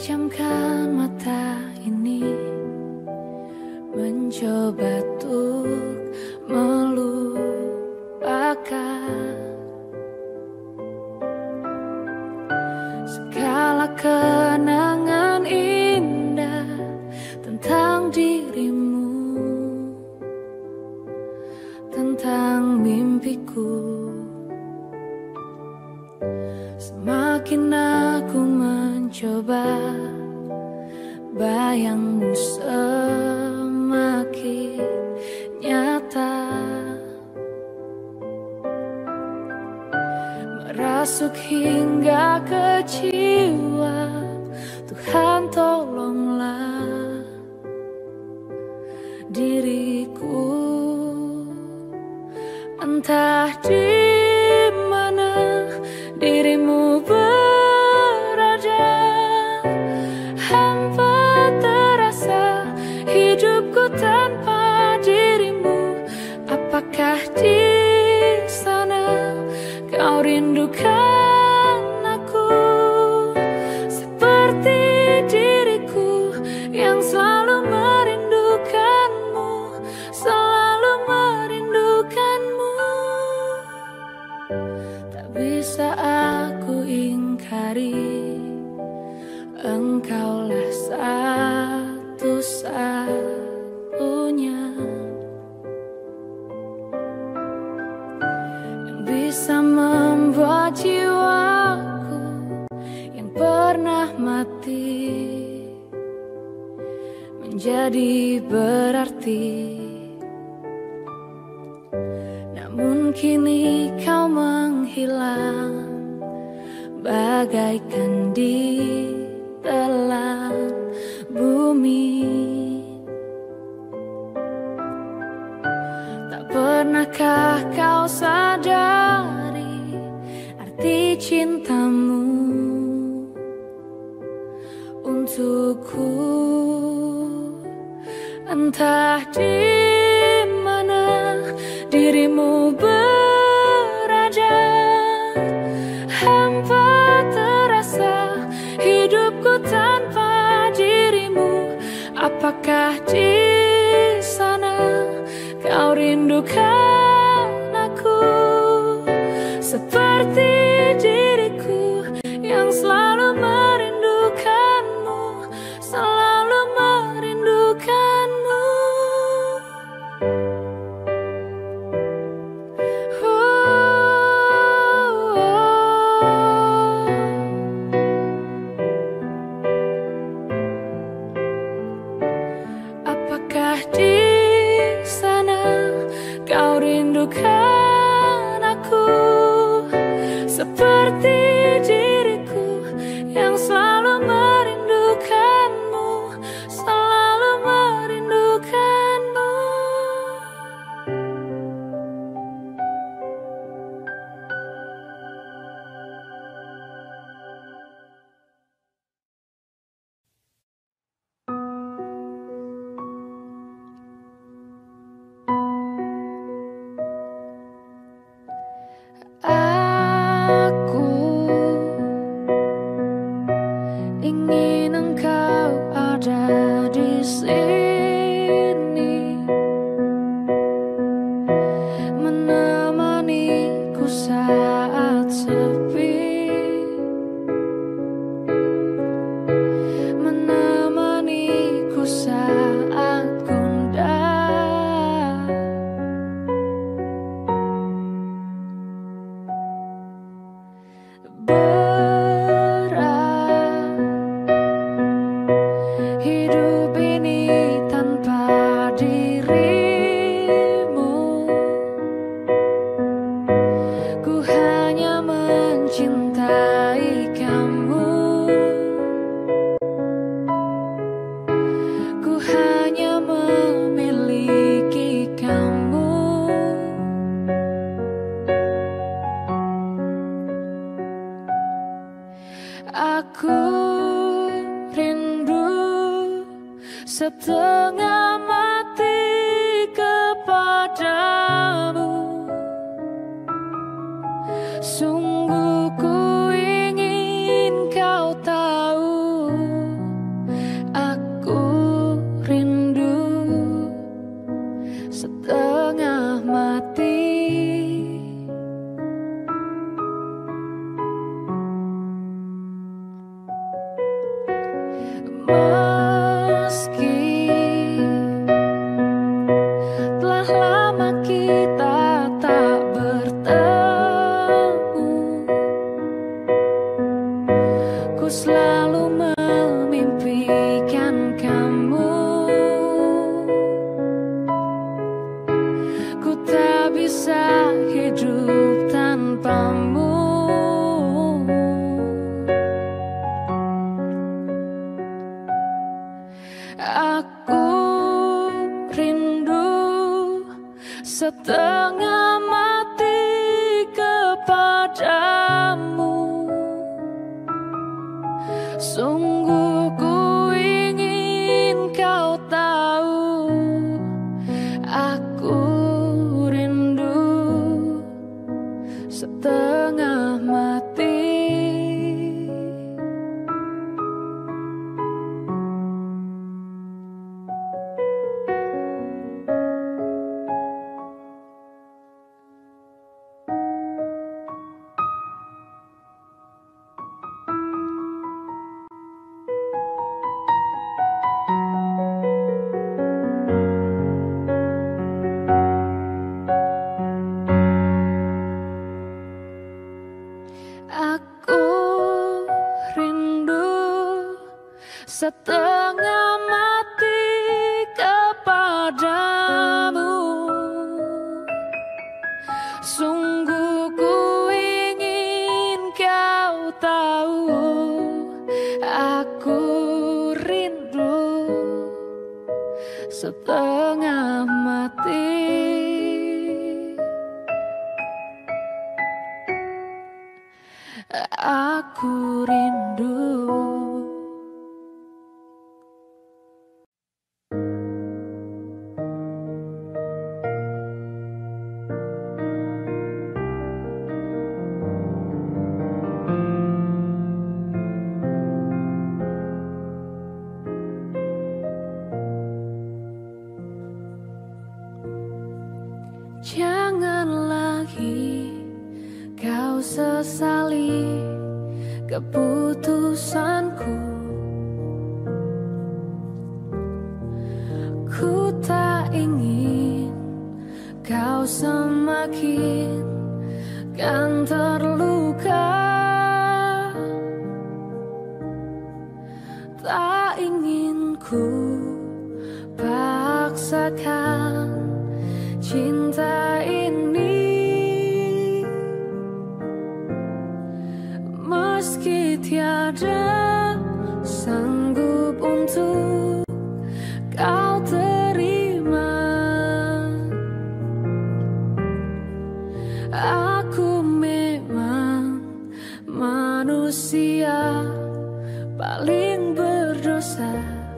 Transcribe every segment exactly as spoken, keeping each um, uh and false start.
Pejamkan mata ini, mencoba untuk melupakan segala kenangan indah tentang dirimu, tentang mimpiku. Semakin aku mencoba, bayangmu semakin nyata, merasuk hingga ke jiwa. Tuhan tolonglah diriku, entah di mana dirimu berada. Hampa terasa hidupku tanpa dirimu. Apakah di sana kau rindukan aku seperti diriku yang selalu merindukanmu, selalu merindukanmu. Tak bisa aku ingkari, engkaulah satu-satunya yang bisa membuat jiwaku yang pernah mati menjadi berarti. Namun kini kau menghilang bagaikan di telan bumi. Tak pernahkah kau sadari arti cintamu untukku? Entah di mana dirimu berada, hampa terasa hidupku tanpa dirimu. Apakah di sana kau rindukan aku seperti diriku yang selalu merindukanmu, selalu merindukanmu. Di sana kau rindukan aku seperti diriku yang selalu merindukanmu, selalu merindukanmu. setengah mati kepadamu. Sungguh ku ingin kau tahu, aku rindu setengah mati. Aku rindu setengah mati kepadamu. Sungguh ku ingin kau tahu, aku rindu setengah mati. Aku rindu. Jangan lagi kau sesali keputusanku. Ku tak ingin kau semakin kan terluka. Tak ingin ku paksakan cinta ini, meski tiada sanggup untuk kau terima. Aku memang manusia paling berdosa,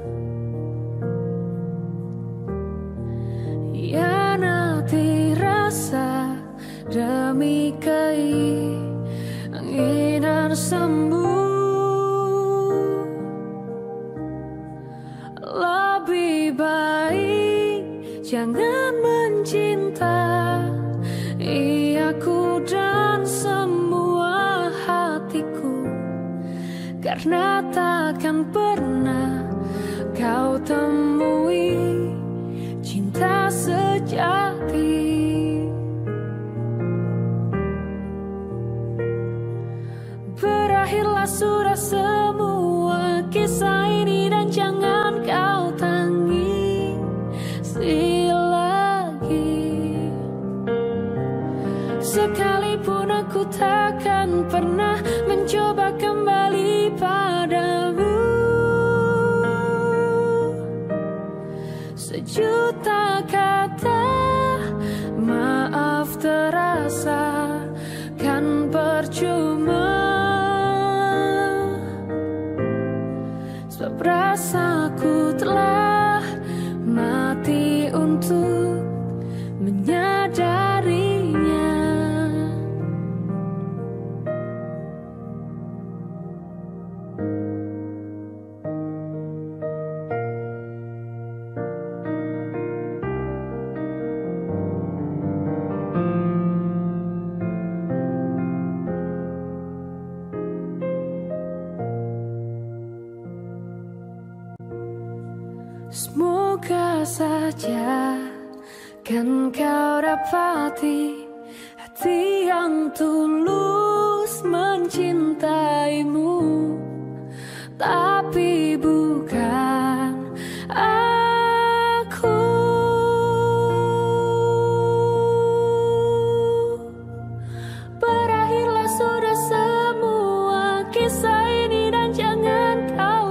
hianati rasa demi keinginan sembuh. Lebih baik jangan mencintai aku dan semua hatiku, karena takkan pernah kau temui cinta sejati. Berakhirlah sudah semua kisah ini dan jangan kau tangisi lagi. Sekalipun aku takkan pernah mencoba kembali padamu. Sejuta kata maaf terasa kan percuma, sebab rasaku telah mati untuk menyadarinya. Semoga saja kan kau dapati hati yang tulus mencintaimu, tapi bukan aku. Berakhirlah sudah semua kisah ini dan jangan kau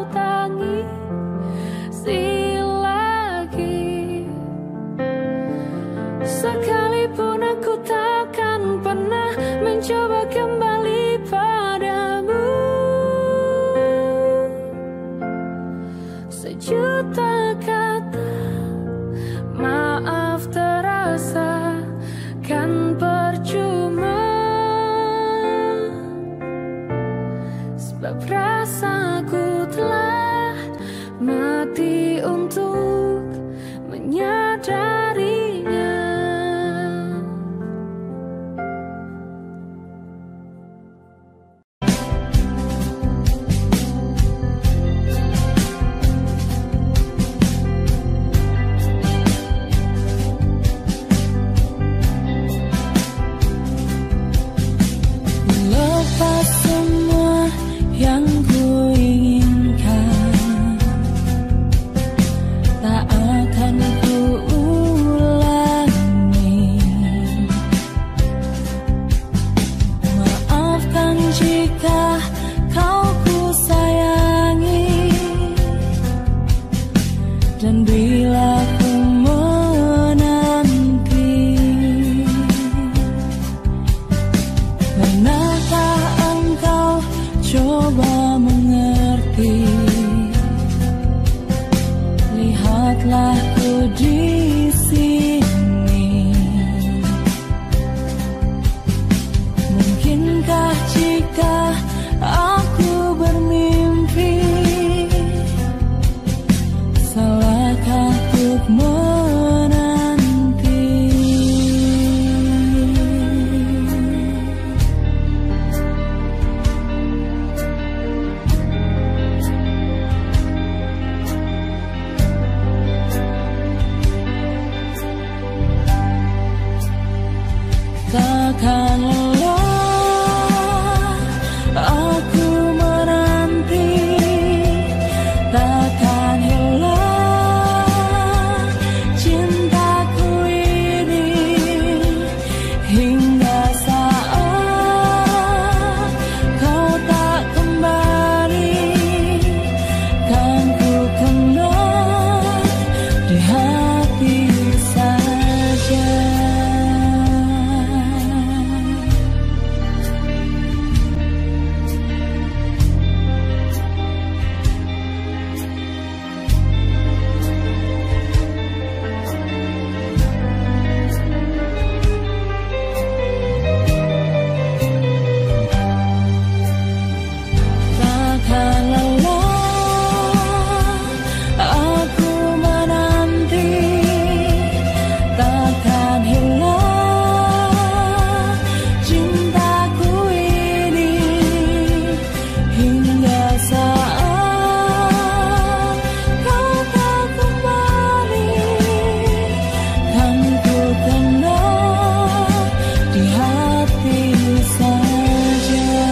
tangisi lagi. Sekarang coba kembali padamu. Sejuta kata maaf terasa kan percuma, sebab rasaku telah mati untuk menyadarinya. Lepas semua yang ku inginkan, tak akan ku ulangi. Maafkan jika kau ku sayangi, dan bila ku menanti, pernahkah engkau coba mengerti? Lihatlah ku di sini. Mungkinkah jika aku bermimpi, salahkah untuk menanti? Takkan lelah aku menanti, takkan hilang cintaku ini, hingga saat kau tak kembali, kan ku kenal di hati saja. Takkan lelah aku menanti, takkan hilang cintaku ini, hingga saat kau tak kembali, kan ku kenal di hati saja.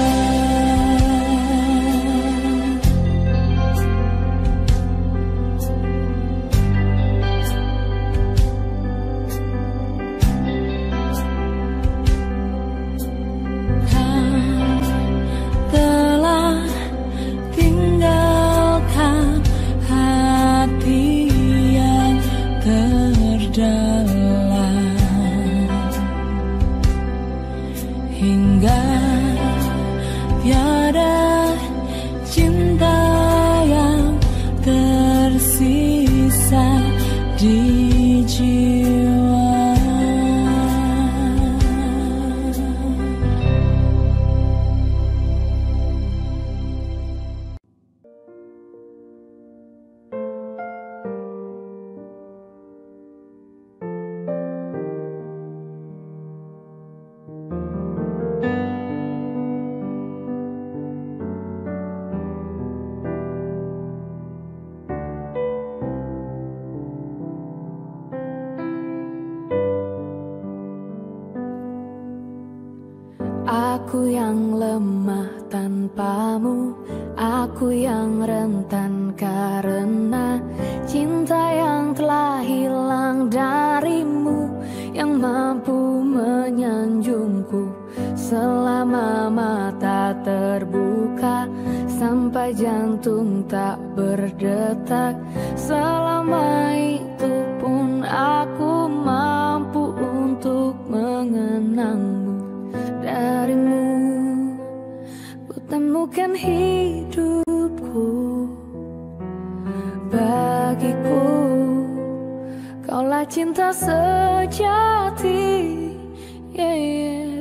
Telah tinggalkan hati yang terdalam, hingga tiada cinta yang tersisa di jiwa. Aku yang lemah tanpamu, aku yang rentan karena cinta yang telah hilang darimu, yang mampu menyanjungku selama mata terbuka sampai jantung tak berdetak. Selama itu pun aku mampu untuk mengenangmu. Darimu Kaulah cinta sejati, yeah, yeah.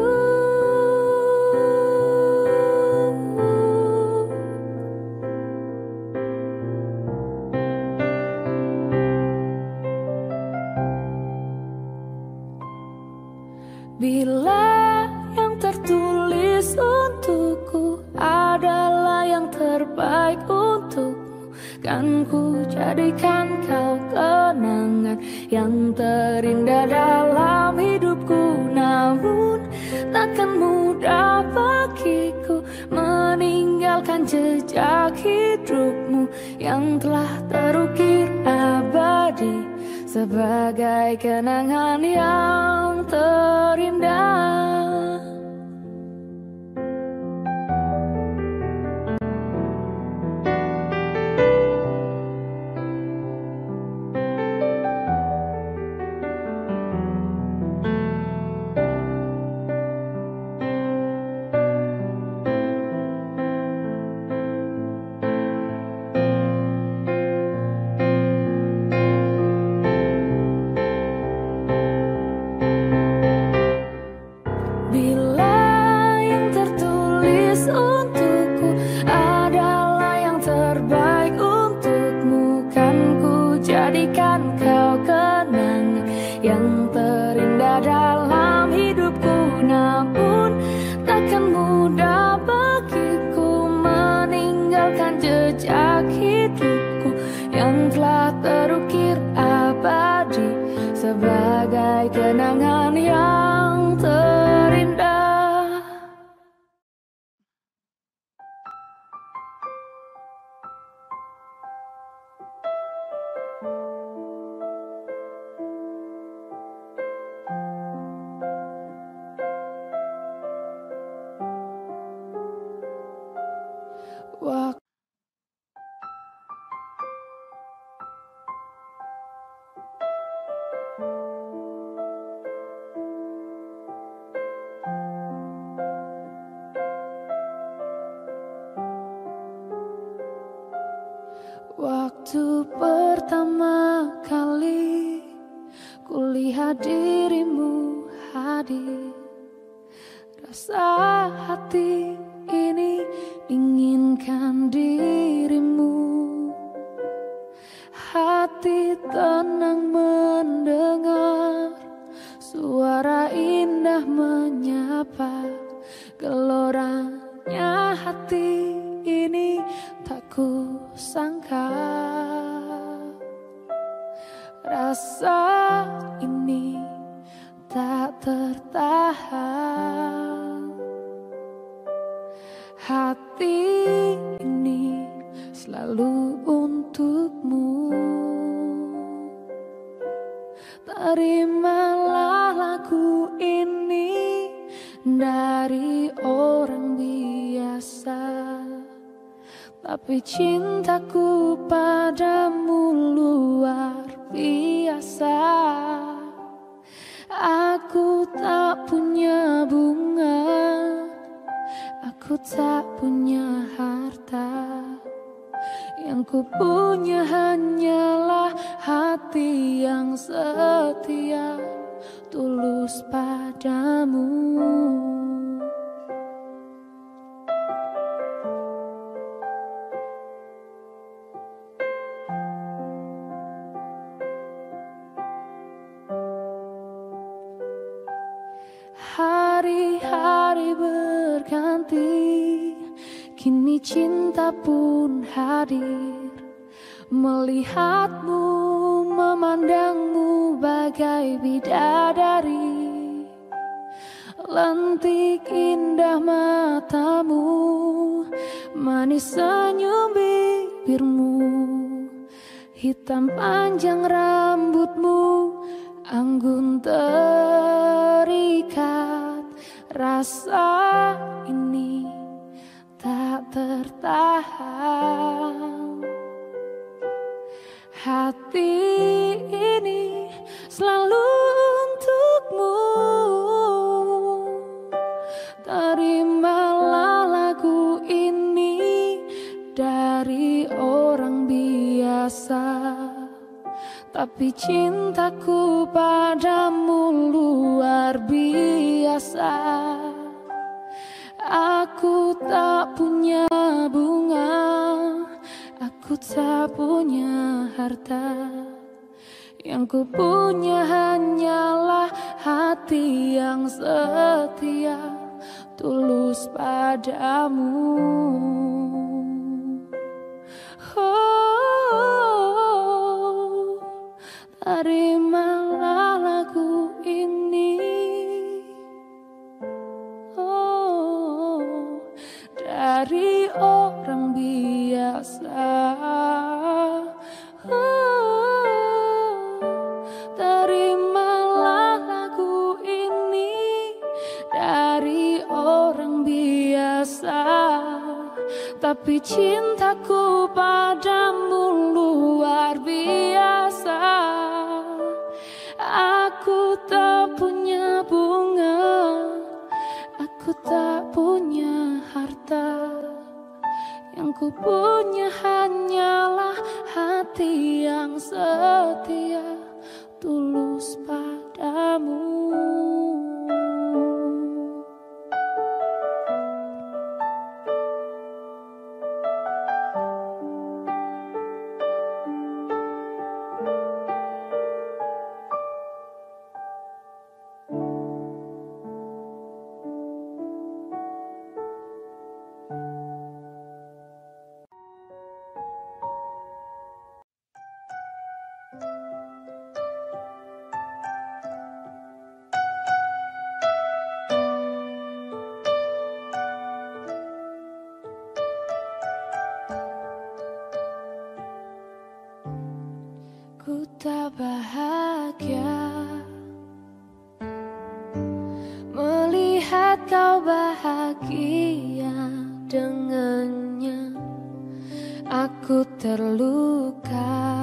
Bila yang tertulis untukku adalah yang terbaik untukmu, kan ku jadikan kau kenangan yang terindah dalam hidupku. Namun takkan mudah bagiku meninggalkan jejak hidupmu yang telah terukir abadi sebagai kenangan yang terindah. Sebagai kenangan yang terindah. Waktu Waktu pertama kali kulihat dirimu hadir, rasa hati ini inginkan dirimu. Hati tenang mendengar suara indah menyapa. Geloranya hati ini tak kusangka, rasa ini tak tertahan. Hati ini selalu untukmu. Terimalah lagu ini dari orang biasa, tapi cintaku padamu luar biasa. Aku tak punya bunga, aku tak punya harta. Yang ku punya hanyalah hati yang setia, tulus padamu. Hari-hari berganti, kini cinta pun hadir. Melihatmu, memandangmu bagai bidadari. Lentik indah matamu, manis senyum bibirmu. Hitam panjang rambutmu, anggun terikat. Rasa ini tak tertahan. Hati ini selalu untukmu. Terimalah lagu ini dari orang biasa, tapi tapi cintaku padamu luar biasa. Aku tak punya bunga, aku tak punya harta. Yang ku punya hanyalah hati yang setia, tulus padamu. Oh, terimalah lagu ini, oh, dari orang biasa. Oh, terimalah lagu ini dari orang biasa, tapi cintaku padamu luar biasa. Aku tak punya bunga, aku tak punya harta. Yang ku punya hanyalah hati yang setia, tulus padamu. Ku tak bahagia melihat kau bahagia dengannya. Aku terluka,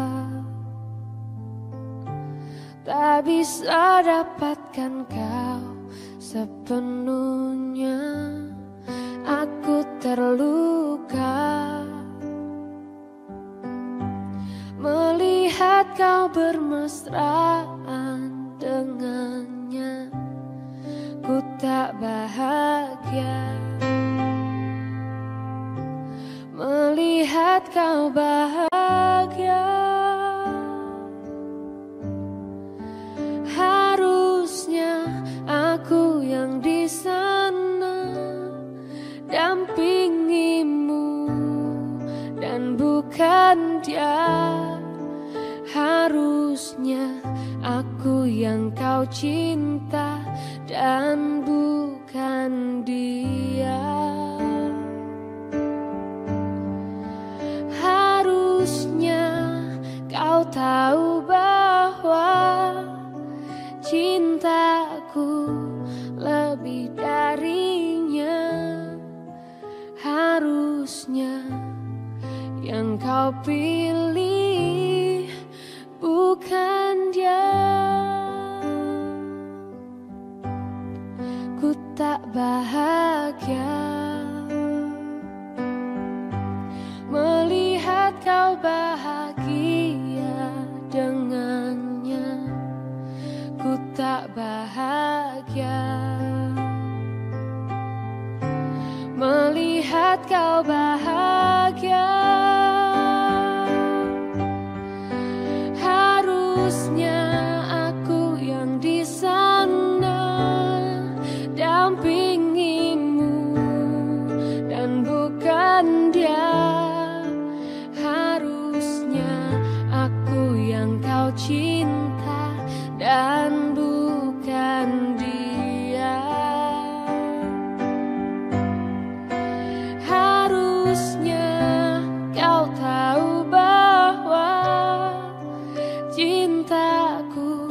tak bisa dapatkan kau sepenuhnya. Aku terluka melihat kau bermesraan dengannya. Ku tak bahagia melihat kau bahagia. Harusnya aku yang di sana dampingimu dan bukan dia. Harusnya aku yang kau cinta dan bukan dia. Harusnya kau tahu bahwa cintaku lebih darinya. Harusnya yang kau pilih bukan dia. Ku tak bahagia melihat kau bahagia dengannya. Ku tak bahagia melihat kau bahagia. Harusnya aku yang di sana dampingimu dan bukan dia. Harusnya aku yang kau cinta dan bukan dia. Harusnya kau tahu bahwa cintaku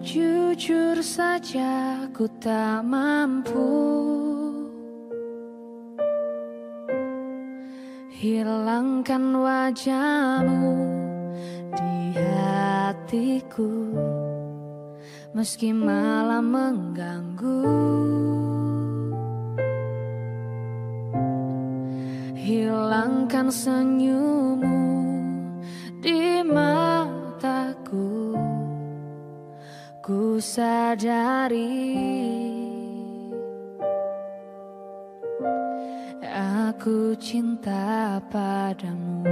Jujur saja ku tak mampu hilangkan wajahmu di hatiku, meski malam mengganggu. Hilangkan senyummu di mataku, ku sadari aku cinta padamu.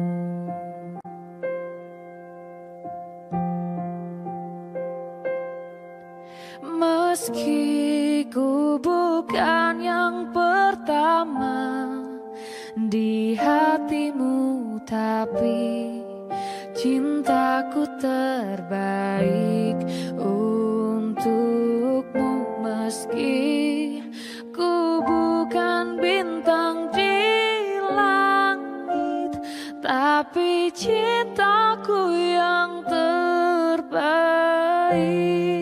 Meski ku bukan yang pertama di hatimu, tapi cintaku terbaik untukmu. Meski ku bukan bintang di langit, tapi cintaku yang terbaik.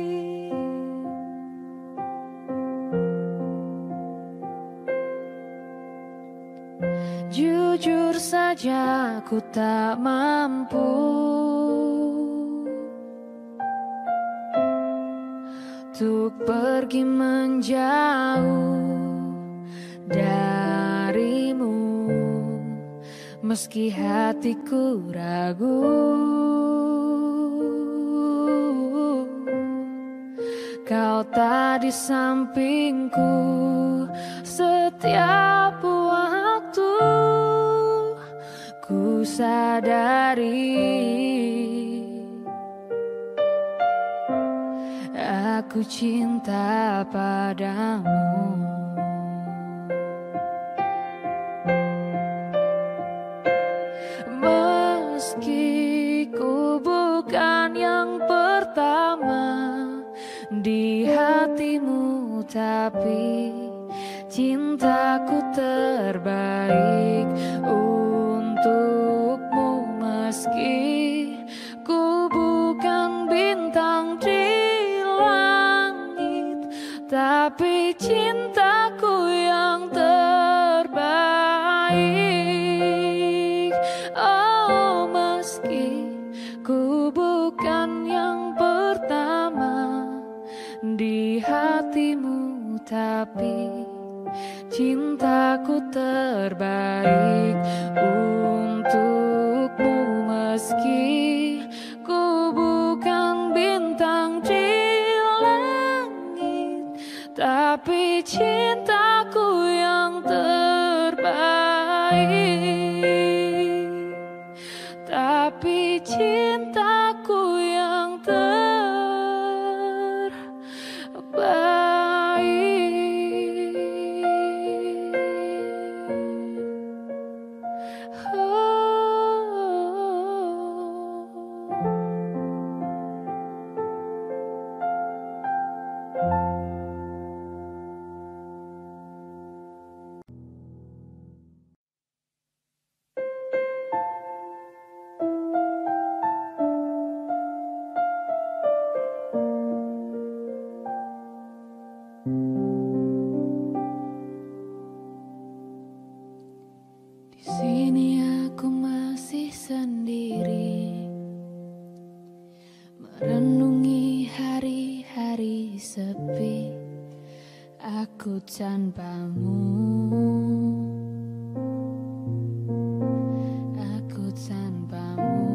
Jujur saja ku tak mampu untuk pergi menjauh darimu, meski hatiku ragu. Kau tak di sampingku setiap waktu, ku sadari aku cinta padamu. Meski ku bukan yang pertama di hatimu, tapi cintaku terbaik untukmu. Meski ku bukan bintang di langit, tapi cintaku yang terbaik. Oh, meski ku bukan yang pertama di hatimu, tapi cintaku terbaik untukmu. Meski ku bukan bintang di langit, tapi cintaku yang terbaik. Tapi cintaku yang terbaik. Di sini aku masih sendiri, merenungi hari-hari sepi. Aku tanpamu, aku tanpamu.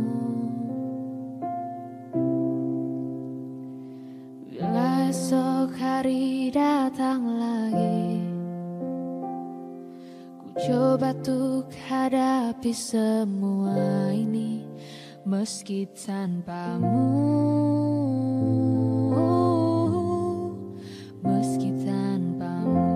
Bila esok hari datang lagi, ku coba untuk hadapi semua ini, meski tanpamu, meski tanpamu.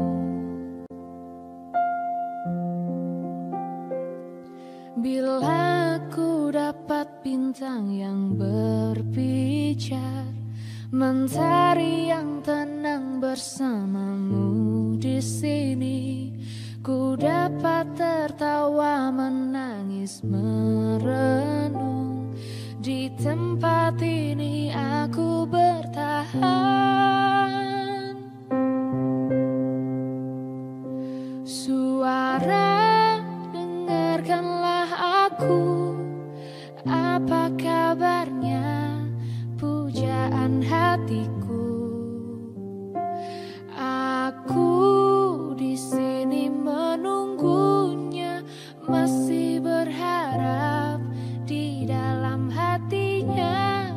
Bila aku dapat bintang yang berbicara, mentari yang tenang bersamamu di sini, ku dapat tertawa, menangis, merenung. Di tempat ini aku Suara, dengarkanlah aku. Apa kabarnya pujaan hatiku? Aku di sini menunggunya, masih berharap di dalam hatinya.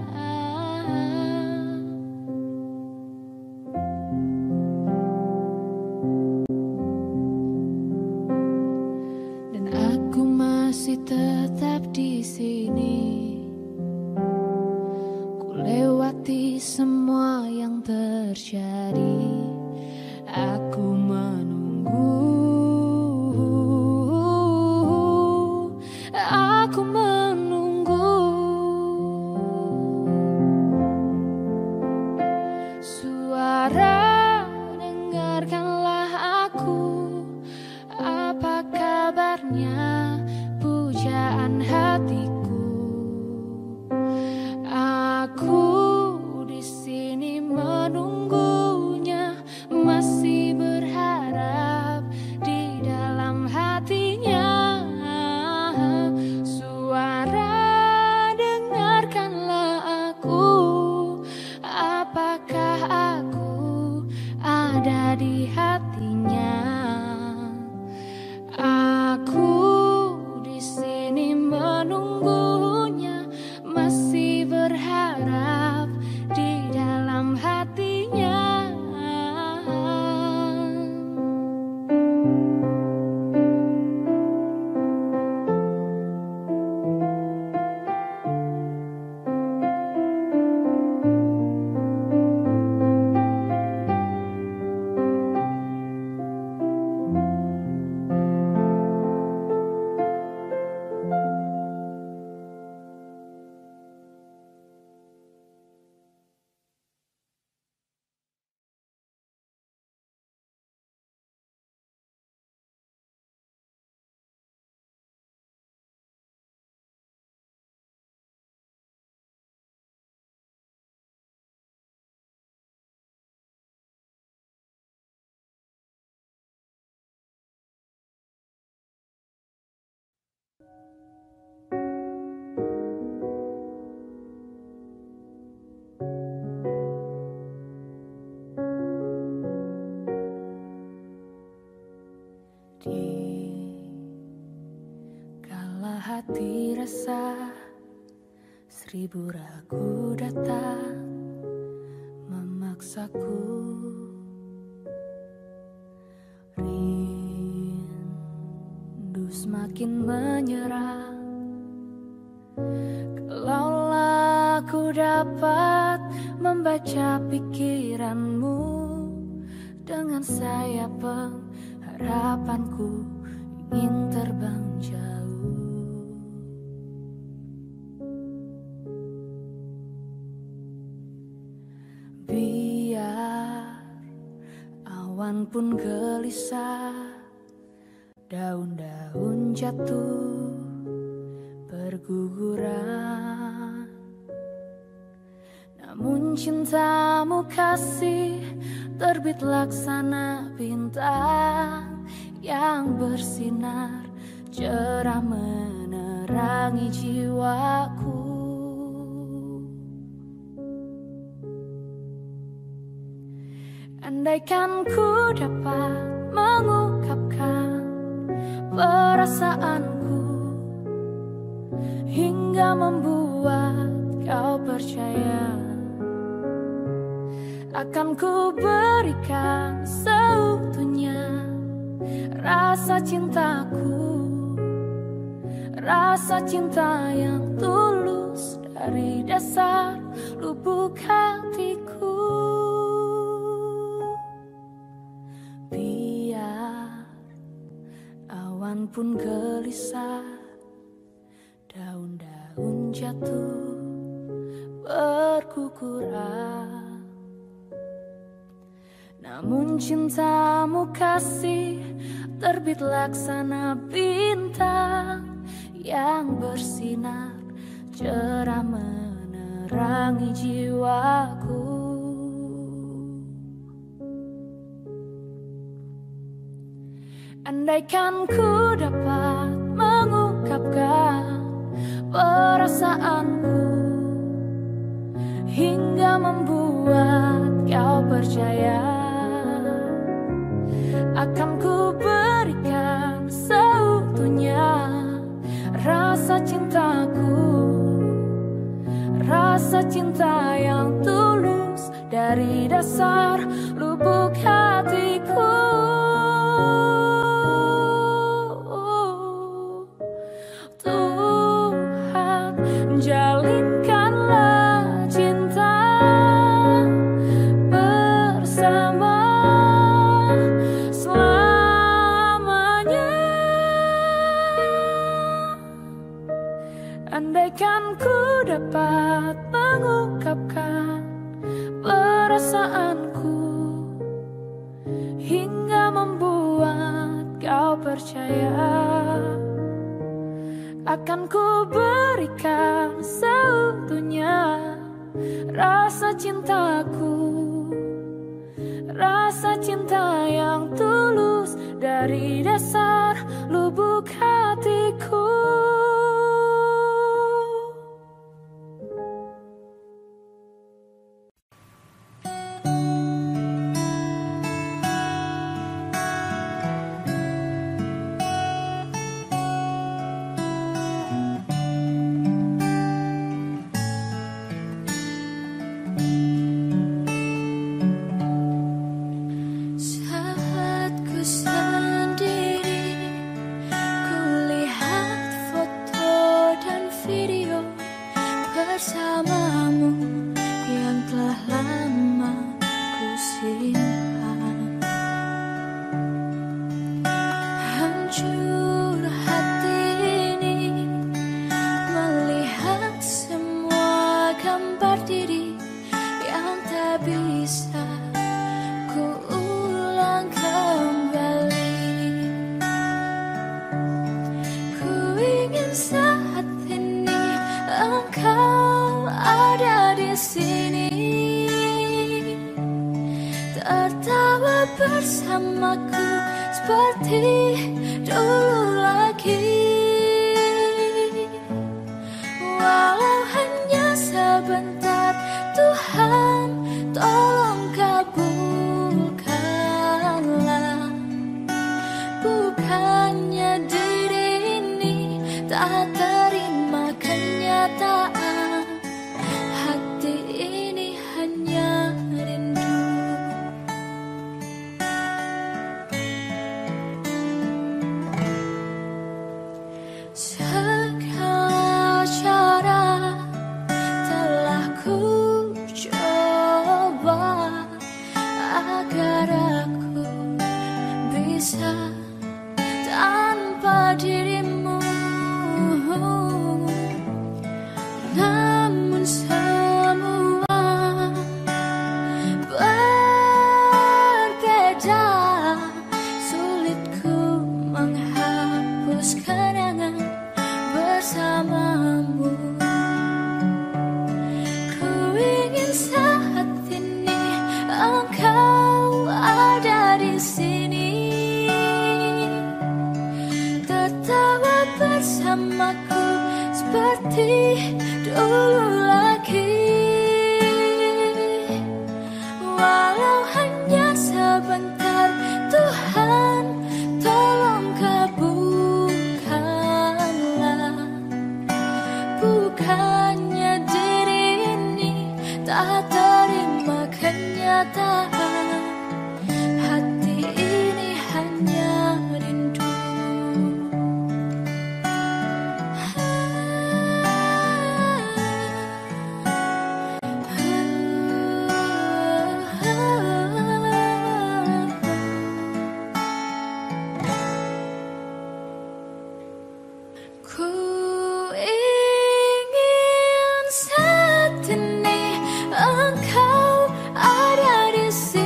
Dan aku masih tetap di sini. Ku lewati semua yang terjadi. Aku menunggu, aku menunggu. Suara, dengarkanlah aku. Apa kabarnya pujaan hatiku? Aku di sini menunggunya, masih berharap di dalam hatinya. Suara, dengarkanlah aku. Apakah aku ada di hatinya? Aku di sini menunggunya, masih berharap di dalam hatinya. Di kala hati resah, seribu ragu datang memaksaku. Rindu semakin menyerang. Kalaulah aku dapat membaca pikiranmu, dengan sayap pengharapanku ingin terbang jauh. Biar awan pun gelisah, daun-daun jatuh berguguran, namun cintamu kasih terbit laksana bintang yang bersinar cerah menerangi jiwaku. Andaikan ku dapat mengungkapkan perasaanku hingga membuat kau percaya, akan ku berikan seutuhnya rasa cintaku, rasa cinta yang tulus dari dasar lubuk hatiku. Biar awan pun gelisah, daun-daun jatuh berguguran, namun cintamu kasih terbit laksana bintang yang bersinar cerah menerangi jiwaku. Andaikan ku dapat mengungkapkan perasaanku hingga membuat kau percaya, akan ku berikan seutuhnya rasa cintaku, rasa cinta yang tulus dari dasar lubuk hatiku. Tuhan, jalinkanlah cinta bersama selamanya. Andaikan ku dapat mengungkapkan perasaanku hingga membuat kau percaya, akan ku berikan seutuhnya rasa cintaku, rasa cinta yang tulus dari dasar lubuk hatiku. Bersamaku seperti dulu lagi, walau hanya sebentar. Tuhan, tolong kabulkanlah. Bukannya diri ini tak terima kenyataan, hati ini hanya rindu. Segala cara telah ku coba agar aku bisa tanpa dirimu, namun semua berbeda. Sulit ku menghapus kenangan bersamamu. Ku ingin saat ini engkau ada di sini, tertawa bersamaku seperti dulu lagi, walau hanya sebentar. Tuhan, tolong kabulkanlah. Bukannya diri ini tak terima kenyataan, hati ini hanya rindu. Ku ingin saat ini engkau ada di sini.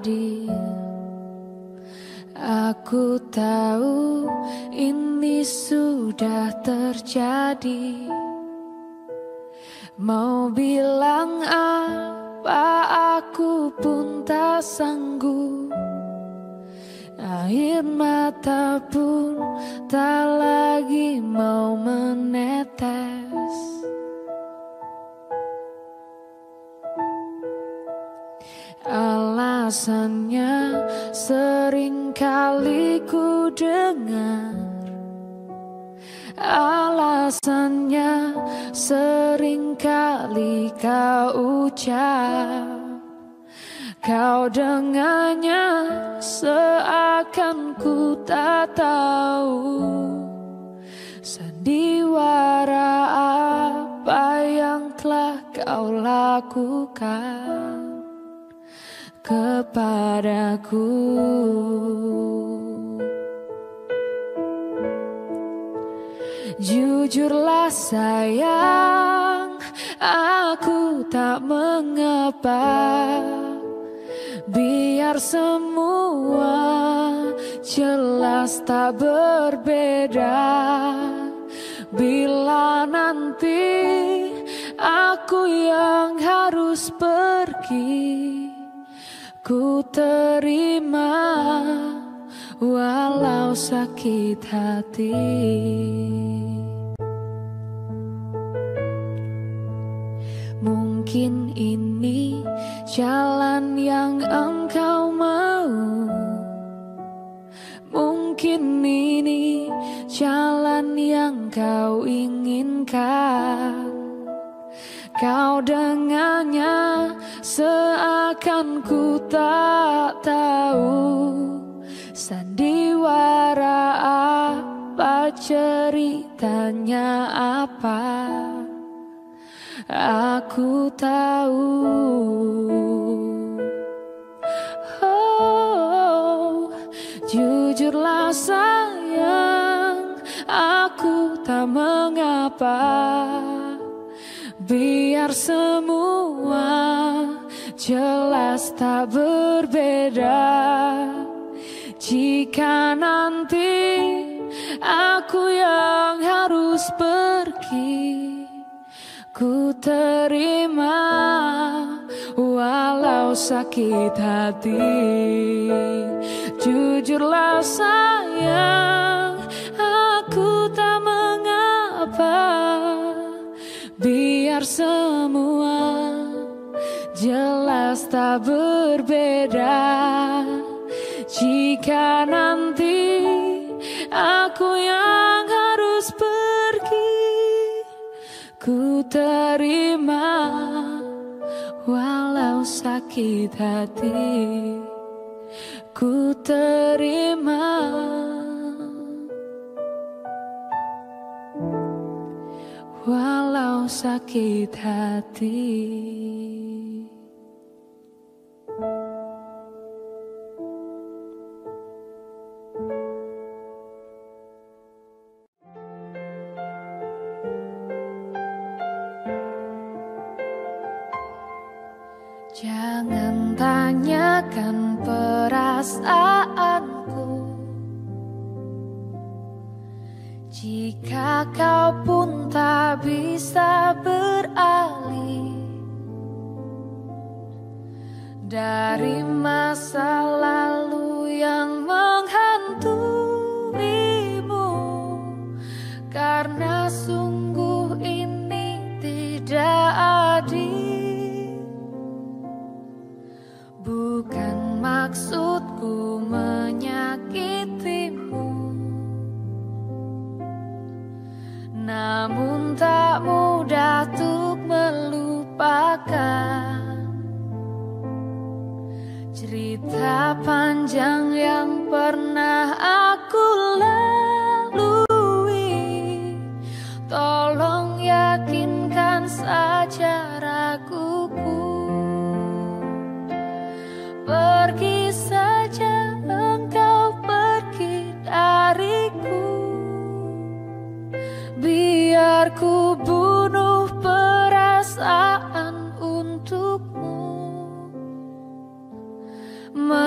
adil. Aku tahu ini sudah terjadi. Mau bilang apa aku pun tak sanggup. Air mata pun tak lagi mau menetes. Alasannya sering kali ku dengar. Alasannya sering kali kau ucap. Kau dengannya seakan ku tak tahu sandiwara apa yang telah kau lakukan kepadaku. Jujurlah sayang, aku tak mengapa. Biar semua jelas tak berbeda. Bila nanti aku yang harus pergi, ku terima walau sakit hati. Mungkin ini jalan yang engkau mau. Mungkin ini jalan yang kau inginkan. Kau dengannya seakan ku tak tahu sandiwara apa, ceritanya apa. Aku tahu. Oh, jujurlah sayang, aku tak mengapa. Biar semua jelas tak berbeda. Jika nanti aku yang harus pergi, ku terima walau sakit hati. Jujurlah sayang, aku tak mengapa. Biar semua jelas tak berbeda. Jika nanti aku yang harus pergi, ku terima walau sakit hati. Ku terima walau sakit hati. Jangan tanyakan perasaanku, jika kau pun tak bisa beralih dari masa lalu yang menghantuimu. Karena sungguh ini tidak adil. Bukan maksudku menyakitimu, namun tak mudah untuk melupakan cerita panjang yang pernah aku lalui. Tolong yakinkan saja raguku. Pergi saja engkau, pergi dariku. Biar ku bunuh perasaan untukmu.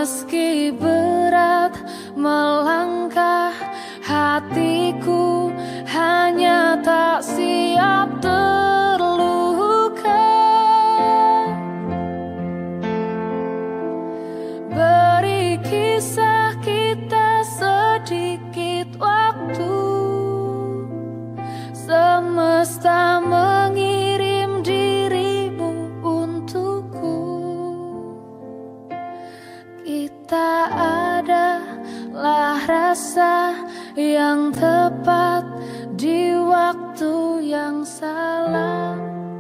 siap terluka. Beri kisah kita sedikit waktu. Semesta mengirim dirimu untukku. Kita adalah rasa yang tepat di waktu yang salah.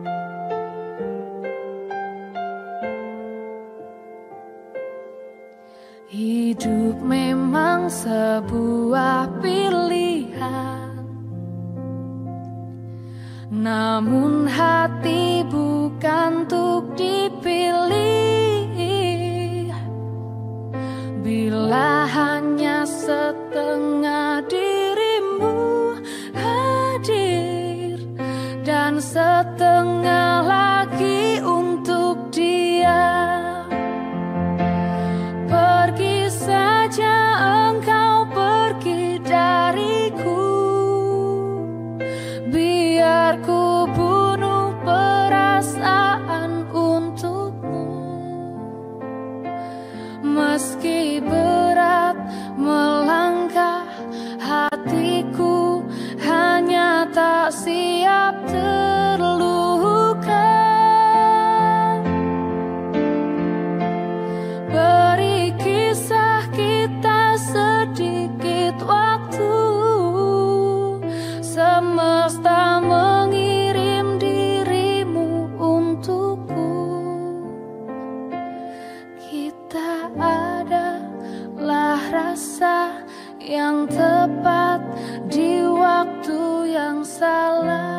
Hidup memang sebuah pilihan, namun hati bukan untuk dipilih. Bila hanya setengah dirimu hadir dan setengah lagi untuk dia, pergi saja engkau, pergi dariku. Biar ku bunuh perasaan untukmu. Meski berat melangkah, hatiku hanya tak siap terluka. Beri kisah kita sedikit waktu. Semesta mengirim dirimu untukku. Kita adalah rasa yang tepat di waktu yang salah.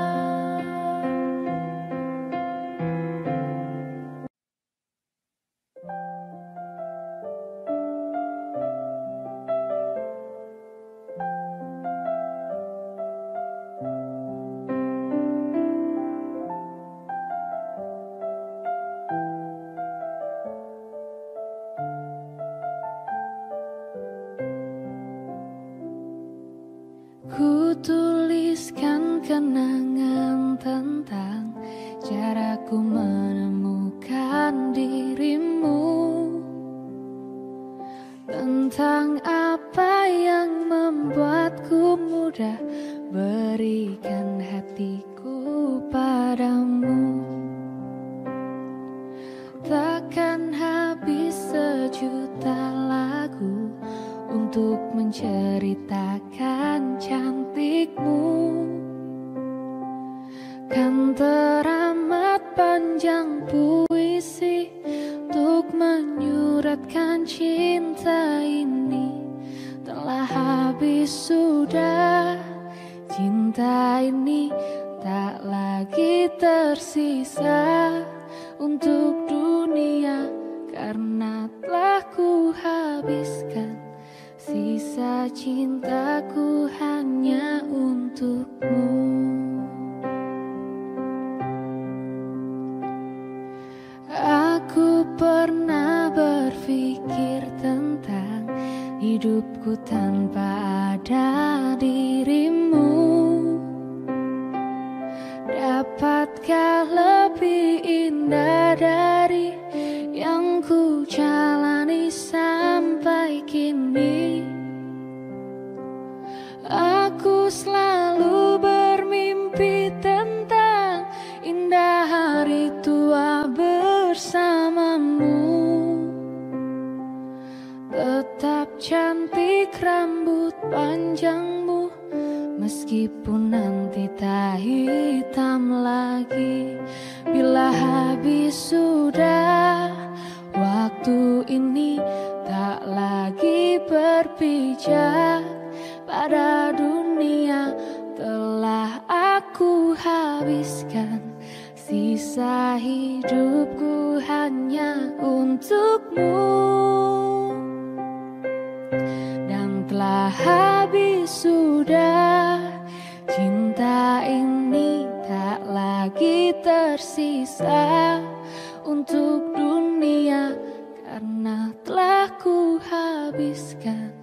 Ku tuliskan kenangan tentang caraku menemukan dirimu, tentang apa yang membuatku mudah berikan hatiku padamu. Takkan habis sejuta lagu untuk menceritakan cantikmu. Kan teramat panjang puisi untuk menyuratkan cinta ini. Telah habis sudah, cinta ini tak lagi tersisa untuk dunia, karena telah ku habiskan sisa cintaku hanya untukmu. Aku pernah berpikir tentang hidupku tanpa ada dirimu. Dapatkah lebih indah dari yang ku jalani sampai kini? Aku selalu bermimpi tentang indah hari tua bersamamu. Tetap cantik rambut panjangmu, meskipun nanti tak hitam lagi. Bila habis sudah, waktu ini tak lagi berpijak pada dunia. Telah aku habiskan sisa hidupku hanya untukmu. Dan telah habis sudah, cinta ini tak lagi tersisa untuk dunia, karena telah ku habiskan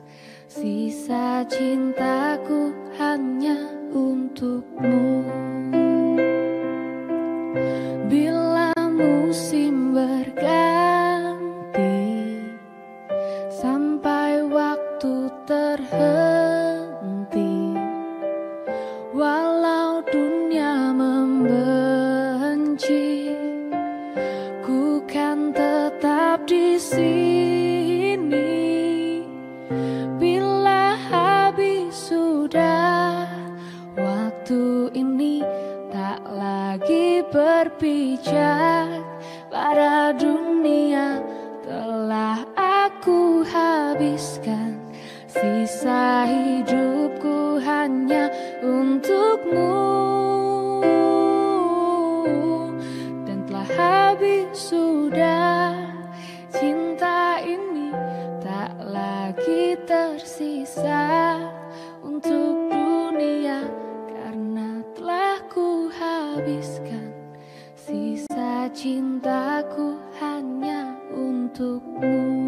sisa cintaku hanya untukmu. habiskan sisa hidupku hanya untukmu. Dan telah habis sudah cinta ini, tak lagi tersisa untuk dunia, karena telah ku habiskan sisa cintaku hanya untukmu.